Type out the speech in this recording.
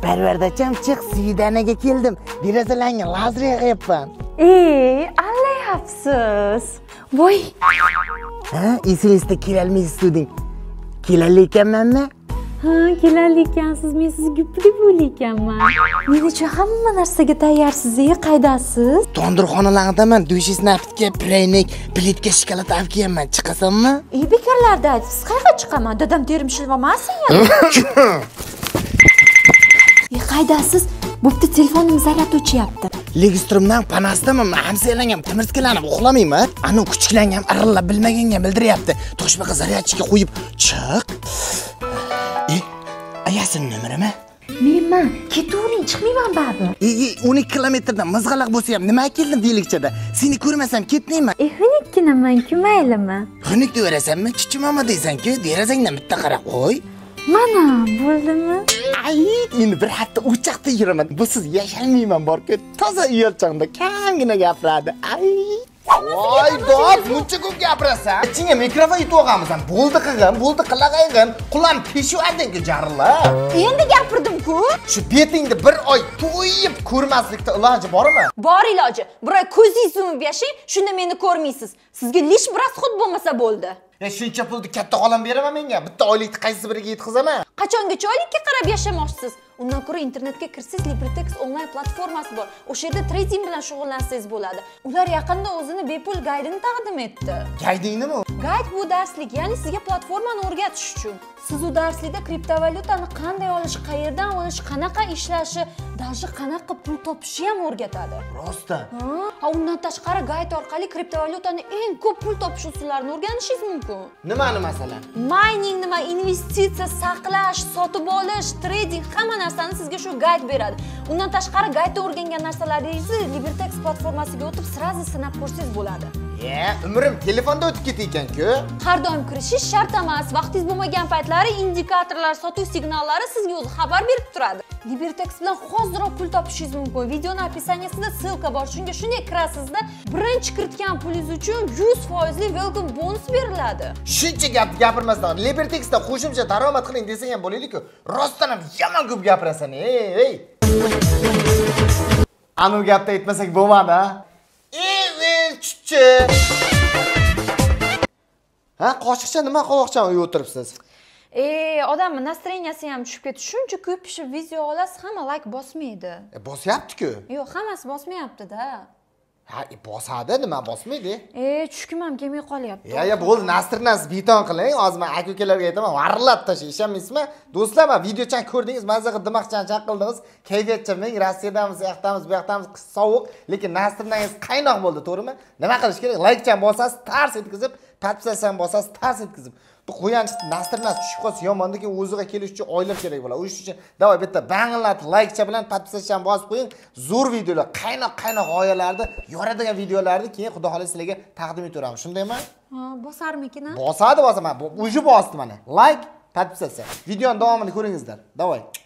Parvardacham chiq, Svidanaga keldim. Derazalangni lazer yaqyapman. Allay afsus. Voy. Ha, esingizda kelolmaysiz deding. Kelali ekanmanmi? Ha, kelali ekansiz, men sizga gupli bo'laykanman. Men uchun hamma narsaga tayyorsiz, qaydasiz? Tondirxonalardaman, dushis naftga, praynik, plitka shokolad olib kelganman. Chiqasanmi? Bekorlarda aytibsiz, qayerga chiqaman? Dadam terim shilvamasin-ya. Qaydasiz? Bo'pti, telefonim zaryad o'chyapti. Legistrumdan panasdaman, hamsayalangan timirtkalanib uxlamayman. Ani kuchuklangan irillab bilmaganga bildiryapti. Toshbaqa zaryadchiga qo'yib, chiq. Ayasin nomerimi? Menman, ketavering, chiqmayman baribir. 12 kilometrdan mizg'alaq bo'lsa ham nima keldim deylikchada. Seni ko'rmasam ketmayman. Xunikkinaman-ku, maylimi? Xunik deyverasanmi? Chichimama deysan-ku, derazangdan bitta qarab qo'y. Mana, bo'ldimi? Endi bir hafta o'chaqda yuraman. Busiz yashalmayman bor-ku. Toza uyalchangda kamgina gapiradi. Voy, dod, buncha ko'p gapirasan. Ichingga mikrofon yutib olganmisan. Bo'ldi qilgin, bo'ldi qilag'aygin. Qulam peshuvardingki jarilla. Endi gapirdim-ku. Shu betingni bir oy to'yib ko'rmaslikda iloji bormi? Bor iloji. Bir oy ko'zingizni yumib yashang, shunda meni ko'rmaysiz. Sizga lish bir rasxod bo'lmasa bo'ldi. Shuncha pulni katta xolam beraman menga. Bitta oylikni qaysi biriga yetkazaman? Qachongacha oylikka qarab yashamoqchisiz? Undan ko'ra internetga kirsangiz LibriTex onlayn platformasi bor. O'sha yerda trading bilan shug'ullansangiz bo'ladi. Ular yaqinda o'zini bepul gaydini taqdim etdi. Gayding nima? Gayd bu darslik, ya'ni sizga platformani o'rgatish uchun. Siz u darslikda kriptovalyutani qanday olish, qayerdan olish, qanaqa ishlashi, даже qanaqa pul topishni ham o'rgatadi. Rostdan. Ha, undan tashqari gayd orqali kriptovalyutani eng ko'p pul topish usullarini o'rganishingiz mumkin. Nimani masalan? Mining nima, investitsiya, saqlash, sotib olish, trading, hamma narsani sizga shu gayd beradi. Undan tashqari gaydda o'rgangan narsalaringizni LibriTex platformasiga o'tib sirazi sinab ko'rsangiz bo'ladi. Umrim telefonda o'tib ketaykan-ku. Har doim kirishish shart emas. Vaqtingiz bo'lmagan paytlari indikatorlar, sotuv signallari sizga o'zi xabar berib turadi. LibriTex bilan hoziroq pul topishingiz mumkin. Videoning описаниесida ссылка bor. Shunga kirasizda, birinchi kiritgan pulingiz uchun 100% welcome bonus beriladi. Shuncha gapirmasdan LibriTexda qo'shimcha daromad qiling desang ham bo'laydi-ku. Rostdan ham yomon ko'p gapirasan, ey. Anu gapda aytmasak bo'lmadi-a? Chuchchi. Ha, qoshiqcha nima qovoqchan uyga o'tiribsiz? Odamning настроенияsi ham tushib ketdi. Shuncha ko'p pishib video olasiz, hamma like bosmaydi. Bosyapti-ku. Yo'q, hammasi bosmayapti-da. Ha, bosadi, nima bosmaydi? Tushkim ham kelmay qolyapti. Ya, bo'ldi, nastirnas beton qiling. Hozir men aka-ukalarga aytaman, varlab tashlay, ishonmaysizmi? Do'stlar, men videochan ko'rdingiz, mazza qilib dimoqchan qildingiz. Kayfiyatchan, men Rossiyadamiz, bu yoqdamiz, qish sovuq, lekin nastirnangiz qaynoq bo'ldi, to'g'rimi? Nima qilish kerak? Like-chan bosasiz, tars etkizib, podpisatsiyan bosasiz, tars etkizib. Bu qo'yanchi nastirnas tushib qolsa yomondan keyin o'ziga kelish uchun oylar kerak bo'ladi. O'shuning uchun davay bitta banglatib like-cha bilan podpisatsiyan bosib qo'ying. Zo'r videolar, qaynoq g'oyalarni, yoradigan videolarni keyin xudo xohlasa sizlarga taqdim etamiz. Shundaymi? Bosarmikin-a? Bosaman. Uje bosdi mana. Like, podpisatsiya. Videoning davomini ko'ringizlar. Davay.